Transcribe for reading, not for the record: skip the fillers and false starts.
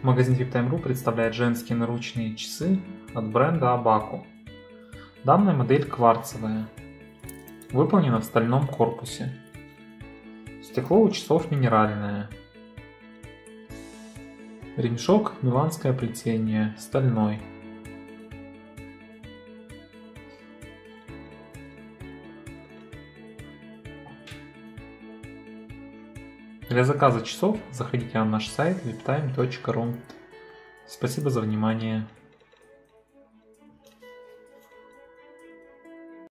Магазин VIPTime.ru представляет женские наручные часы от бренда Abaco. Данная модель кварцевая, выполнена в стальном корпусе. Стекло у часов минеральное. Ремешок миланское плетение, стальной. Для заказа часов заходите на наш сайт viptime.ru. Спасибо за внимание.